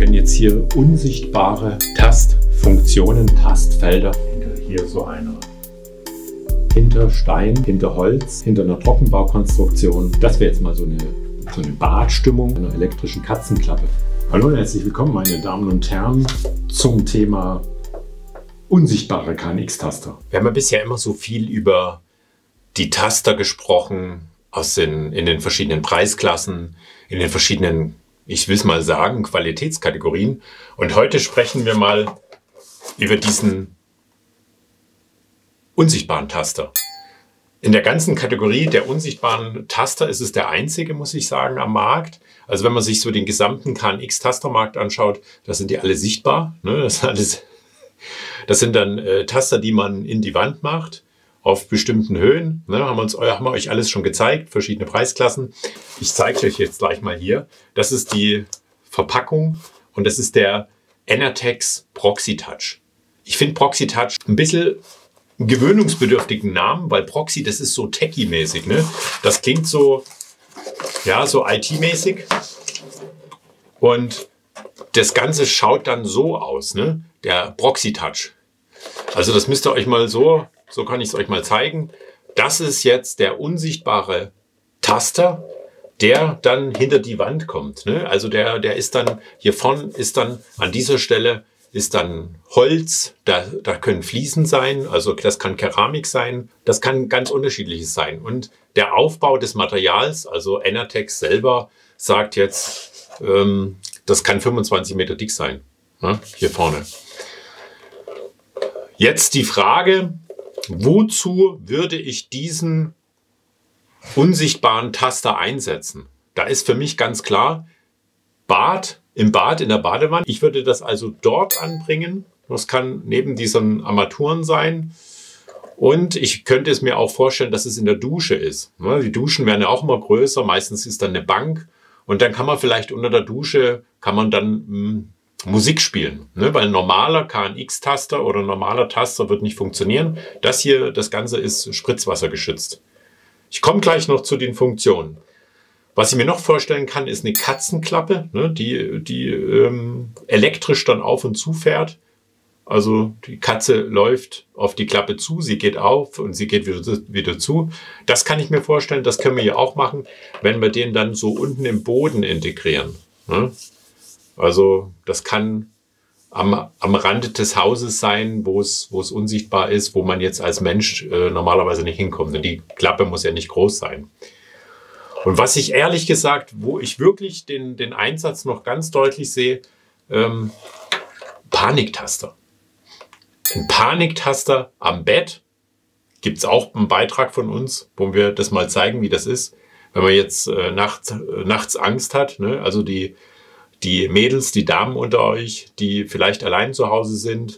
können jetzt hier unsichtbare Tastfunktionen, Tastfelder hinter hier so einer hinter Stein, hinter Holz, hinter einer Trockenbaukonstruktion. Das wäre jetzt mal so eine Badstimmung einer elektrischen Katzenklappe. Hallo und herzlich willkommen, meine Damen und Herren, zum Thema unsichtbare KNX-Taster. Wir haben ja bisher immer so viel über die Taster gesprochen, in den verschiedenen Preisklassen, in den verschiedenen, ich will es mal sagen, Qualitätskategorien. Und heute sprechen wir mal über diesen unsichtbaren Taster. In der ganzen Kategorie der unsichtbaren Taster ist es der einzige, muss ich sagen, am Markt. Also wenn man sich so den gesamten KNX-Tastermarkt anschaut, da sind die alle sichtbar. Ne? Das sind dann Taster, die man in die Wand macht, auf bestimmten Höhen. Ne? Haben wir euch alles schon gezeigt, verschiedene Preisklassen. Ich zeige euch jetzt gleich mal hier. Das ist die Verpackung und das ist der Enertex Proxy Touch. Ich finde Proxy Touch ein bisschen einen gewöhnungsbedürftigen Namen, weil Proxy, das ist so techie-mäßig. Ne? Das klingt so, ja, so IT-mäßig. Und das Ganze schaut dann so aus, ne? Der Proxy Touch. Also das müsst ihr euch mal so kann ich es euch mal zeigen. Das ist jetzt der unsichtbare Taster, der dann hinter die Wand kommt. Ne? Also der ist dann, hier vorne ist dann an dieser Stelle ist dann Holz, da können Fliesen sein, also das kann Keramik sein, das kann ganz unterschiedliches sein. Und der Aufbau des Materials, also Enertex selber, sagt jetzt, das kann 25 Meter dick sein, ne? Hier vorne. Jetzt die Frage, wozu würde ich diesen unsichtbaren Taster einsetzen? Da ist für mich ganz klar, im Bad, in der Badewanne. Ich würde das also dort anbringen. Das kann neben diesen Armaturen sein. Und ich könnte es mir auch vorstellen, dass es in der Dusche ist. Die Duschen werden ja auch immer größer. Meistens ist dann eine Bank. Und dann kann man vielleicht unter der Dusche, Musik spielen. Weil ein normaler KNX-Taster oder ein normaler Taster wird nicht funktionieren. Das Ganze ist spritzwassergeschützt. Ich komme gleich noch zu den Funktionen. Was ich mir noch vorstellen kann, ist eine Katzenklappe, ne, die elektrisch dann auf und zu fährt. Also die Katze läuft auf die Klappe zu, sie geht auf und sie geht wieder zu. Das kann ich mir vorstellen, das können wir ja auch machen, wenn wir den dann so unten im Boden integrieren. Ne? Also das kann am Rande des Hauses sein, wo es unsichtbar ist, wo man jetzt als Mensch normalerweise nicht hinkommt. Denn die Klappe muss ja nicht groß sein. Und was ich ehrlich gesagt, wo ich wirklich den Einsatz noch ganz deutlich sehe, Paniktaster. Ein Paniktaster am Bett gibt es auch einen Beitrag von uns, wo wir das mal zeigen, wie das ist. Wenn man jetzt nachts Angst hat, ne? Also die Mädels, die Damen unter euch, die vielleicht allein zu Hause sind,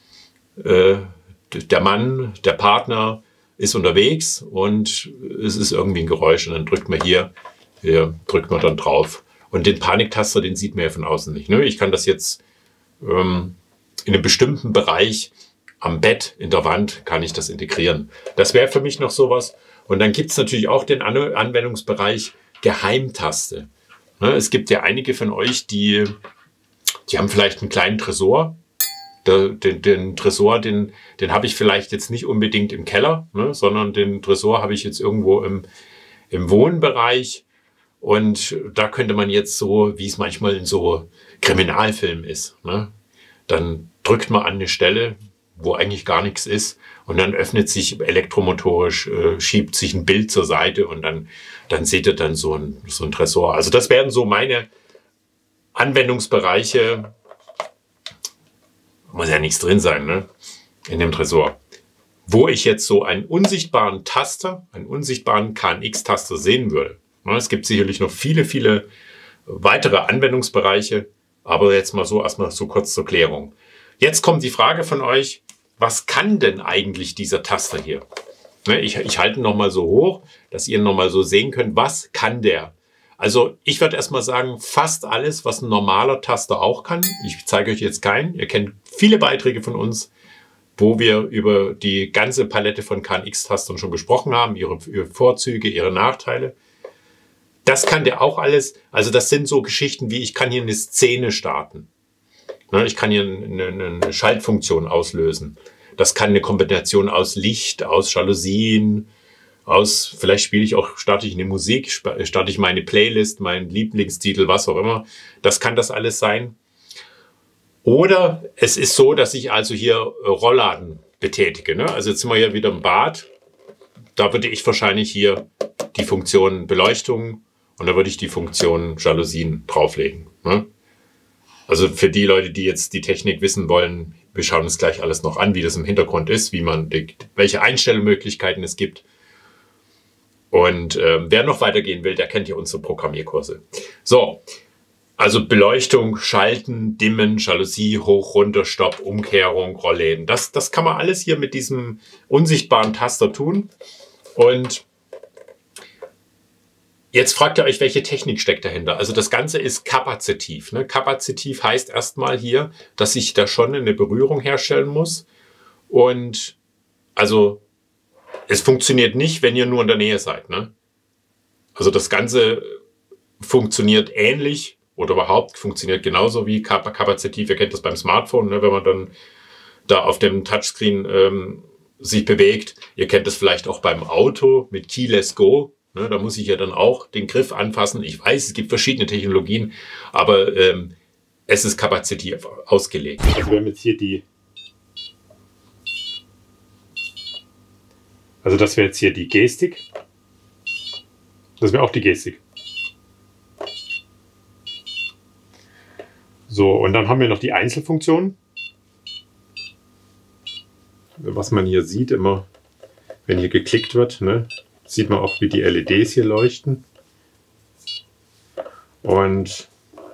der Mann, der Partner ist unterwegs und es ist irgendwie ein Geräusch und dann drückt man hier drückt man dann drauf. Und den Paniktaster, den sieht man ja von außen nicht. Ne? Ich kann das jetzt in einem bestimmten Bereich am Bett, in der Wand, kann ich das integrieren. Das wäre für mich noch sowas. Und dann gibt es natürlich auch den Anwendungsbereich Geheimtaste. Ne? Es gibt ja einige von euch, die haben vielleicht einen kleinen Tresor. Den Tresor, den habe ich vielleicht jetzt nicht unbedingt im Keller, ne, sondern den Tresor habe ich jetzt irgendwo im Wohnbereich. Und da könnte man jetzt so, wie es manchmal in so Kriminalfilmen ist, ne, dann drückt man an eine Stelle, wo eigentlich gar nichts ist. Und dann öffnet sich elektromotorisch, schiebt sich ein Bild zur Seite und dann seht ihr dann so ein Tresor. Also das wären so meine Anwendungsbereiche. Muss ja nichts drin sein, ne? In dem Tresor. Wo ich jetzt so einen unsichtbaren Taster, einen unsichtbaren KNX-Taster sehen würde. Es gibt sicherlich noch viele, viele weitere Anwendungsbereiche, aber jetzt mal so erstmal so kurz zur Klärung. Jetzt kommt die Frage von euch, was kann denn eigentlich dieser Taster hier? Ich halte ihn nochmal so hoch, dass ihr nochmal so sehen könnt, was kann der? Also ich würde erstmal sagen, fast alles, was ein normaler Taster auch kann. Ich zeige euch jetzt keinen. Ihr kennt viele Beiträge von uns, wo wir über die ganze Palette von KNX-Tastern schon gesprochen haben, ihre Vorzüge, ihre Nachteile. Das kann der auch alles. Also das sind so Geschichten wie, ich kann hier eine Szene starten. Ich kann hier eine Schaltfunktion auslösen. Das kann eine Kombination aus Licht, aus Jalousien, vielleicht starte ich eine Musik, starte ich meine Playlist, meinen Lieblingstitel, was auch immer. Das kann das alles sein. Oder es ist so, dass ich also hier Rollladen betätige. Ne? Also jetzt sind wir hier wieder im Bad. Da würde ich wahrscheinlich hier die Funktion Beleuchtung und da würde ich die Funktion Jalousien drauflegen. Ne? Also für die Leute, die jetzt die Technik wissen wollen, wir schauen uns gleich alles noch an, wie das im Hintergrund ist, welche Einstellmöglichkeiten es gibt. Und wer noch weitergehen will, der kennt ja unsere Programmierkurse. So, also Beleuchtung, Schalten, Dimmen, Jalousie, hoch, runter, Stopp, Umkehrung, Rollläden. Das kann man alles hier mit diesem unsichtbaren Taster tun. Und jetzt fragt ihr euch, welche Technik steckt dahinter? Also das Ganze ist kapazitiv. Ne? Kapazitiv heißt erstmal hier, dass ich da schon eine Berührung herstellen muss. Und also es funktioniert nicht, wenn ihr nur in der Nähe seid. Ne? Also das Ganze funktioniert ähnlich oder überhaupt funktioniert genauso wie kapazitiv. Ihr kennt das beim Smartphone, ne? Wenn man dann da auf dem Touchscreen sich bewegt. Ihr kennt das vielleicht auch beim Auto mit Keyless Go. Ne? Da muss ich ja dann auch den Griff anfassen. Ich weiß, es gibt verschiedene Technologien, aber es ist kapazitiv ausgelegt. Also wir haben jetzt hier das wäre jetzt hier die Gestik. Das wäre auch die Gestik. So, und dann haben wir noch die Einzelfunktionen. Was man hier sieht, immer wenn hier geklickt wird, ne, sieht man auch, wie die LEDs hier leuchten. Und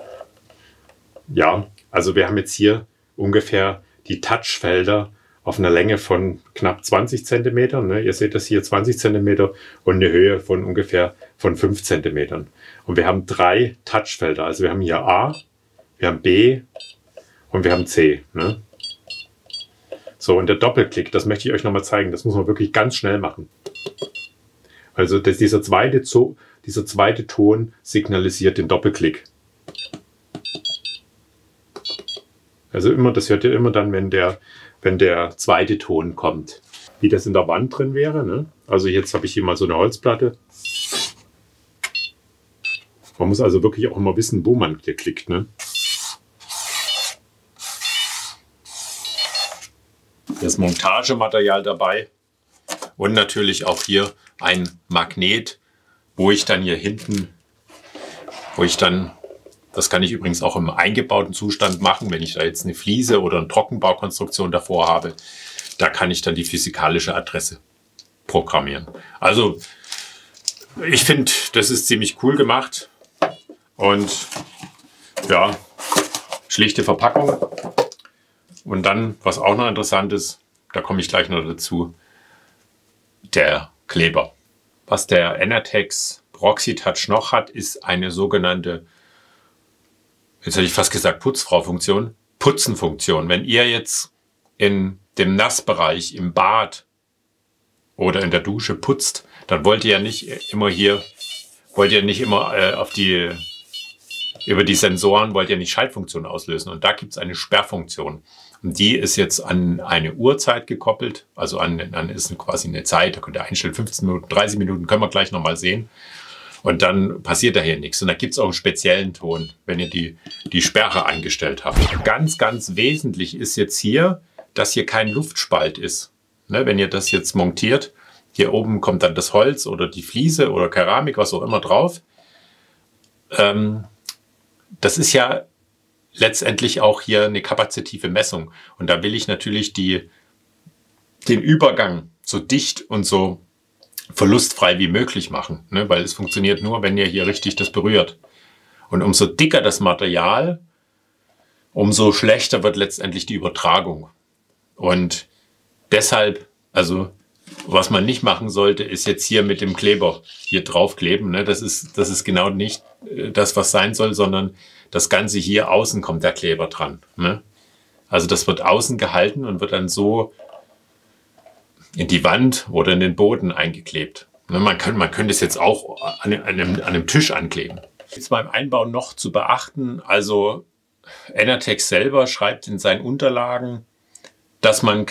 ja, also wir haben jetzt hier ungefähr die Touchfelder auf einer Länge von knapp 20 cm. Ne? Ihr seht das hier 20 cm und eine Höhe von ungefähr von 5 cm. Und wir haben 3 Touchfelder. Also wir haben hier A, wir haben B und wir haben C. Ne? So, und der Doppelklick, das möchte ich euch nochmal zeigen. Das muss man wirklich ganz schnell machen. Also dieser zweite Ton signalisiert den Doppelklick. Also das hört ihr immer dann, wenn der zweite Ton kommt. Wie das in der Wand drin wäre. Ne? Also jetzt habe ich hier mal so eine Holzplatte. Man muss also wirklich auch immer wissen, wo man klickt. Ne? Hier ist Montagematerial dabei. Und natürlich auch hier ein Magnet, wo ich dann hier hinten, das kann ich übrigens auch im eingebauten Zustand machen, wenn ich da jetzt eine Fliese oder eine Trockenbaukonstruktion davor habe, da kann ich dann die physikalische Adresse programmieren. Also ich finde, das ist ziemlich cool gemacht und ja, schlichte Verpackung. Und dann, was auch noch interessant ist, da komme ich gleich noch dazu, der Kleber. Was der Enertex ProxiTouch noch hat, ist eine sogenannte, jetzt hätte ich fast gesagt Putzfrau-Funktion, Putzenfunktion. Wenn ihr jetzt in dem Nassbereich im Bad oder in der Dusche putzt, dann wollt ihr ja nicht immer über die Sensoren wollt ihr nicht Schaltfunktionen auslösen. Und da gibt es eine Sperrfunktion. Und die ist jetzt an eine Uhrzeit gekoppelt. Also ist quasi eine Zeit, da könnt ihr einstellen, 15 Minuten, 30 Minuten, können wir gleich nochmal sehen. Und dann passiert da hier nichts. Und da gibt es auch einen speziellen Ton, wenn ihr die Sperre eingestellt habt. Ganz, ganz wesentlich ist jetzt hier, dass hier kein Luftspalt ist. Ne, wenn ihr das jetzt montiert, hier oben kommt dann das Holz oder die Fliese oder Keramik, was auch immer drauf. Das ist ja letztendlich auch hier eine kapazitive Messung. Und da will ich natürlich den Übergang so dicht und so verlustfrei wie möglich machen. Ne? Weil es funktioniert nur, wenn ihr hier richtig das berührt. Und umso dicker das Material, umso schlechter wird letztendlich die Übertragung. Und deshalb, also was man nicht machen sollte, ist jetzt hier mit dem Kleber hier draufkleben. Ne? Das ist genau nicht das, was sein soll, sondern das Ganze hier außen kommt der Kleber dran. Ne? Also das wird außen gehalten und wird dann so in die Wand oder in den Boden eingeklebt. Man könnte es jetzt auch an einem Tisch ankleben. Jetzt beim Einbau noch zu beachten, also Enertex selber schreibt in seinen Unterlagen, dass man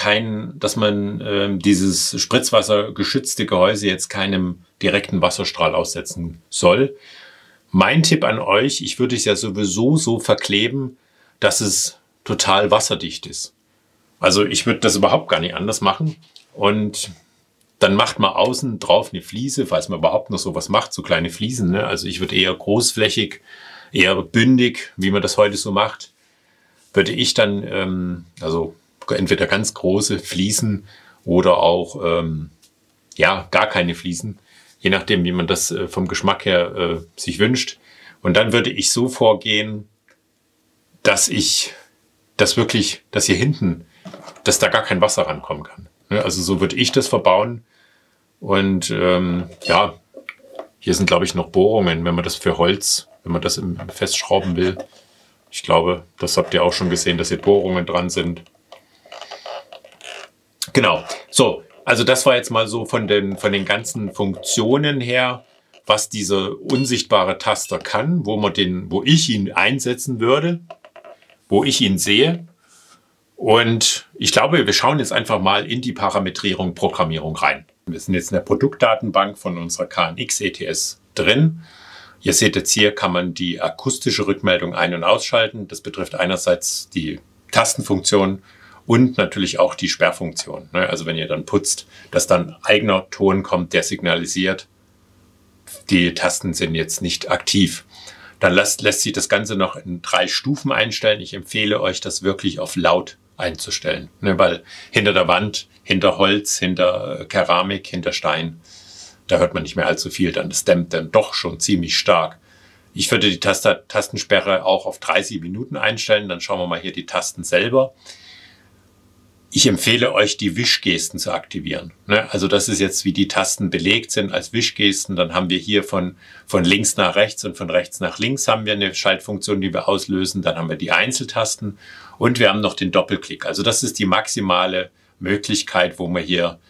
dieses spritzwassergeschützte Gehäuse jetzt keinem direkten Wasserstrahl aussetzen soll. Mein Tipp an euch, ich würde es ja sowieso so verkleben, dass es total wasserdicht ist. Also ich würde das überhaupt gar nicht anders machen. Und dann macht man außen drauf eine Fliese, falls man überhaupt noch sowas macht, so kleine Fliesen. Ne? Also ich würde eher großflächig, eher bündig, wie man das heute so macht, würde ich dann, also entweder ganz große Fliesen oder auch ja, gar keine Fliesen, je nachdem, wie man das vom Geschmack her sich wünscht. Und dann würde ich so vorgehen, dass hier hinten, dass da gar kein Wasser rankommen kann. Also so würde ich das verbauen. Und ja, hier sind, glaube ich, noch Bohrungen, wenn man das für Holz, wenn man das festschrauben will. Ich glaube, das habt ihr auch schon gesehen, dass hier Bohrungen dran sind. Genau. So, also das war jetzt mal so von den ganzen Funktionen her, was dieser unsichtbare Taster kann, wo ich ihn einsetzen würde, wo ich ihn sehe. Und ich glaube, wir schauen jetzt einfach mal in die Parametrierung, Programmierung rein. Wir sind jetzt in der Produktdatenbank von unserer KNX ETS drin. Ihr seht jetzt hier, kann man die akustische Rückmeldung ein- und ausschalten. Das betrifft einerseits die Tastenfunktion und natürlich auch die Sperrfunktion. Also wenn ihr dann putzt, dass dann eigener Ton kommt, der signalisiert, die Tasten sind jetzt nicht aktiv. Dann lässt sich das Ganze noch in 3 Stufen einstellen. Ich empfehle euch, das wirklich auf laut einzustellen. Weil hinter der Wand, hinter Holz, hinter Keramik, hinter Stein, da hört man nicht mehr allzu viel. Das dämmt dann doch schon ziemlich stark. Ich würde die Tastensperre auch auf 30 Minuten einstellen. Dann schauen wir mal hier die Tasten selber. Ich empfehle euch, die Wischgesten zu aktivieren. Also das ist jetzt, wie die Tasten belegt sind als Wischgesten. Dann haben wir hier von links nach rechts und von rechts nach links haben wir eine Schaltfunktion, die wir auslösen. Dann haben wir die Einzeltasten und wir haben noch den Doppelklick. Also das ist die maximale Möglichkeit, wo wir hier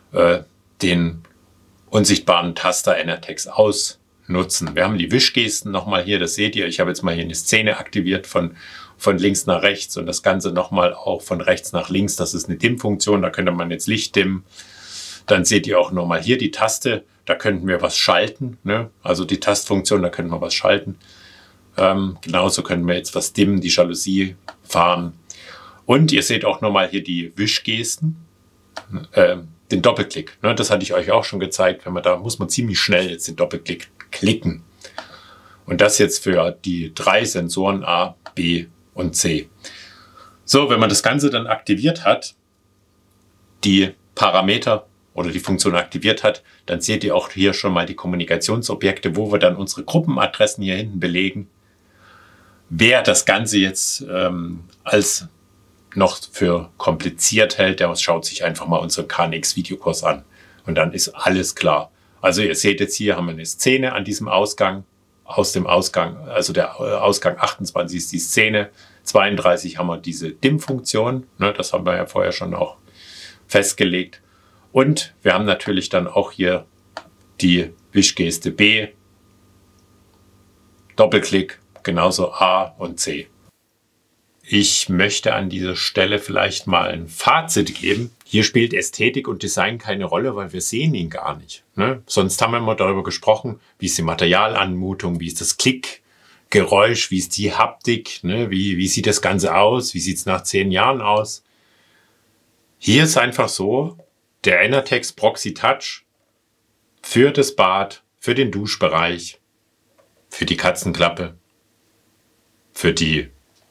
den unsichtbaren Taster Enertex ausnutzen. Wir haben die Wischgesten nochmal hier, das seht ihr. Ich habe jetzt mal hier eine Szene aktiviert von links nach rechts und das Ganze nochmal auch von rechts nach links. Das ist eine Dimmfunktion, da könnte man jetzt Licht dimmen. Dann seht ihr auch nochmal hier die Taste, da könnten wir was schalten. Also die Tastfunktion, da könnten wir was schalten. Genauso können wir jetzt was dimmen, die Jalousie fahren. Und ihr seht auch nochmal hier die Wischgesten, den Doppelklick. Das hatte ich euch auch schon gezeigt. Da muss man ziemlich schnell jetzt den Doppelklick klicken. Und das jetzt für die 3 Sensoren A, B und C. So, wenn man das Ganze dann aktiviert hat, die Parameter oder die Funktion aktiviert hat, dann seht ihr auch hier schon mal die Kommunikationsobjekte, wo wir dann unsere Gruppenadressen hier hinten belegen. Wer das Ganze jetzt als noch für kompliziert hält, der schaut sich einfach mal unseren KNX Videokurs an. Und dann ist alles klar. Also ihr seht jetzt hier haben wir eine Szene an diesem Ausgang. Aus dem Ausgang, also der Ausgang 28 ist die Szene, 32 haben wir diese Dimmfunktion, das haben wir ja vorher schon auch festgelegt. Und wir haben natürlich dann auch hier die Wischgeste B, Doppelklick, genauso A und C. Ich möchte an dieser Stelle vielleicht mal ein Fazit geben. Hier spielt Ästhetik und Design keine Rolle, weil wir sehen ihn gar nicht. Sonst haben wir immer darüber gesprochen, wie ist die Materialanmutung, wie ist das Klickgeräusch, wie ist die Haptik, wie sieht das Ganze aus, wie sieht es nach 10 Jahren aus. Hier ist einfach so, der Enertex Proxy Touch für das Bad, für den Duschbereich, für die Katzenklappe, für die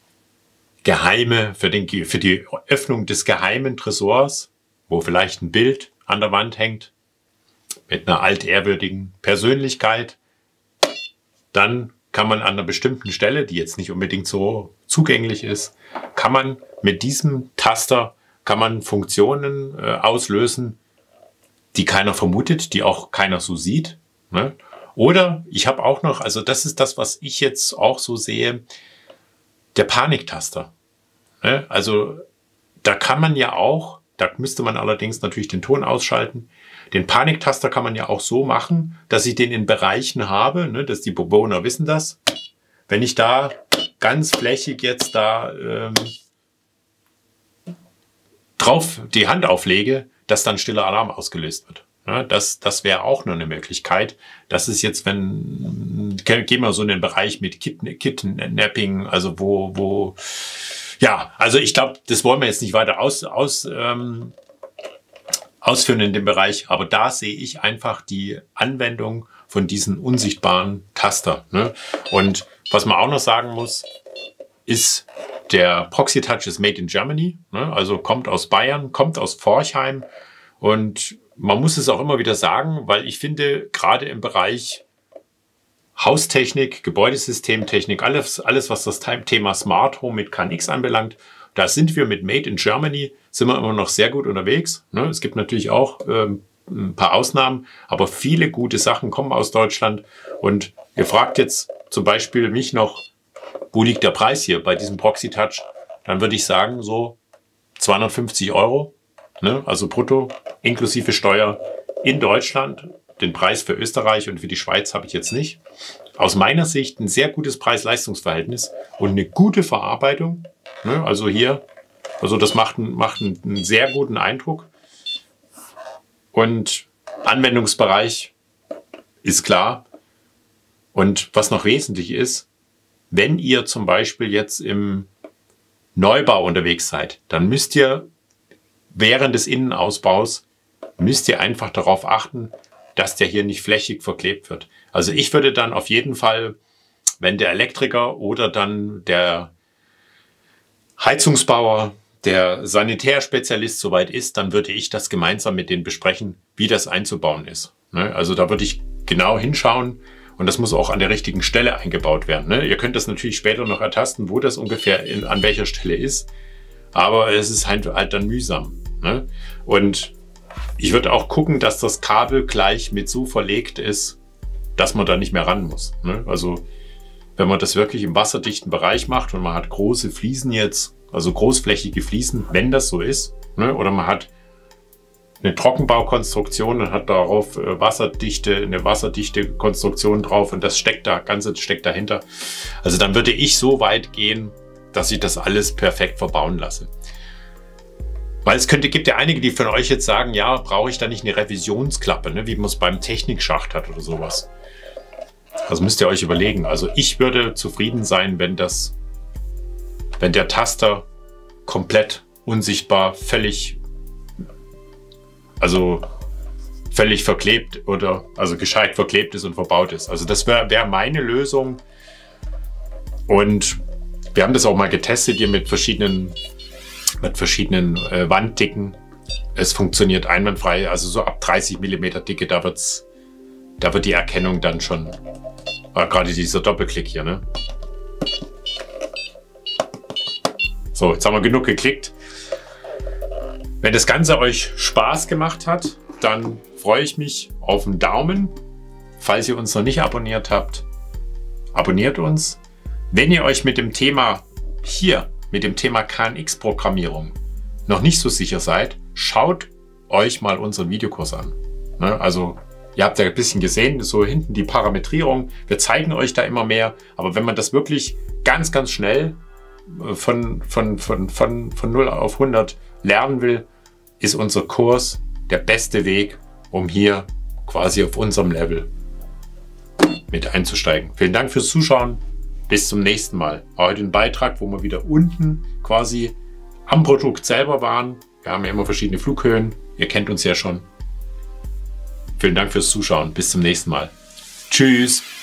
für die Öffnung des geheimen Tresors, wo vielleicht ein Bild an der Wand hängt, mit einer altehrwürdigen Persönlichkeit. Dann kann man an einer bestimmten Stelle, die jetzt nicht unbedingt so zugänglich ist, kann man mit diesem Taster Funktionen auslösen, die keiner vermutet, die auch keiner so sieht. Oder ich habe auch noch, also das ist das, was ich jetzt auch so sehe, der Paniktaster. Also da kann man ja auch Da müsste man allerdings natürlich den Ton ausschalten. Den Paniktaster kann man ja auch so machen, dass ich den in Bereichen habe, ne, dass die Bewohner wissen das. Wenn ich da ganz flächig jetzt da drauf die Hand auflege, dass dann stiller Alarm ausgelöst wird. Ja, das wäre auch nur eine Möglichkeit. Das ist jetzt, gehen wir so in den Bereich mit Kidnapping, also ja, also ich glaube, das wollen wir jetzt nicht weiter ausführen in dem Bereich, aber da sehe ich einfach die Anwendung von diesen unsichtbaren Taster. Ne? Und was man auch noch sagen muss, ist, der Proxy-Touch ist made in Germany, ne? Also kommt aus Bayern, kommt aus Forchheim, und man muss es auch immer wieder sagen, weil ich finde, gerade im Bereich Haustechnik, Gebäudesystemtechnik, alles was das Thema Smart Home mit KNX anbelangt, da sind wir mit Made in Germany, sind wir immer noch sehr gut unterwegs. Ne? Es gibt natürlich auch ein paar Ausnahmen, aber viele gute Sachen kommen aus Deutschland. Und ihr fragt jetzt zum Beispiel mich noch, wo liegt der Preis hier bei diesem Proxy Touch? Dann würde ich sagen, so 250 €, ne? Also brutto, inklusive Steuer in Deutschland. Den Preis für Österreich und für die Schweiz habe ich jetzt nicht. Aus meiner Sicht ein sehr gutes Preis-Leistungs-Verhältnis und eine gute Verarbeitung. Ne? Also hier, also das macht einen sehr guten Eindruck. Und Anwendungsbereich ist klar. Und was noch wesentlich ist, wenn ihr zum Beispiel jetzt im Neubau unterwegs seid, dann müsst ihr während des Innenausbaus einfach darauf achten, dass der hier nicht flächig verklebt wird. Also ich würde dann auf jeden Fall, wenn der Elektriker oder dann der Heizungsbauer, der Sanitärspezialist soweit ist, dann würde ich das gemeinsam mit denen besprechen, wie das einzubauen ist. Also da würde ich genau hinschauen und das muss auch an der richtigen Stelle eingebaut werden. Ihr könnt das natürlich später noch ertasten, wo das ungefähr an welcher Stelle ist, aber es ist halt dann mühsam. Und ich würde auch gucken, dass das Kabel gleich mit so verlegt ist, dass man da nicht mehr ran muss. Also wenn man das wirklich im wasserdichten Bereich macht und man hat große Fliesen jetzt, also großflächige Fliesen, wenn das so ist, oder man hat eine Trockenbaukonstruktion und hat darauf eine wasserdichte Konstruktion drauf und das Ganze steckt dahinter. Also dann würde ich so weit gehen, dass ich das alles perfekt verbauen lasse. Weil es gibt ja einige, die von euch jetzt sagen, ja, brauche ich da nicht eine Revisionsklappe, wie man es beim Technikschacht hat oder sowas. Also müsst ihr euch überlegen. Also ich würde zufrieden sein, wenn der Taster komplett unsichtbar, völlig verklebt oder also gescheit verklebt ist und verbaut ist. Also das wäre meine Lösung. Und wir haben das auch mal getestet hier mit verschiedenen Wanddicken. Es funktioniert einwandfrei, also so ab 30 mm Dicke, da wird die Erkennung dann schon, gerade dieser Doppelklick hier, ne? So, jetzt haben wir genug geklickt. Wenn das Ganze euch Spaß gemacht hat, dann freue ich mich auf einen Daumen. Falls ihr uns noch nicht abonniert habt, abonniert uns. Wenn ihr euch mit dem Thema KNX-Programmierung noch nicht so sicher seid, schaut euch mal unseren Videokurs an. Also ihr habt ja ein bisschen gesehen, so hinten die Parametrierung. Wir zeigen euch da immer mehr. Aber wenn man das wirklich ganz, ganz schnell von 0 auf 100 lernen will, ist unser Kurs der beste Weg, um hier quasi auf unserem Level mit einzusteigen. Vielen Dank fürs Zuschauen. Bis zum nächsten Mal. Heute ein Beitrag, wo wir wieder unten quasi am Produkt selber waren. Wir haben ja immer verschiedene Flughöhen. Ihr kennt uns ja schon. Vielen Dank fürs Zuschauen. Bis zum nächsten Mal. Tschüss.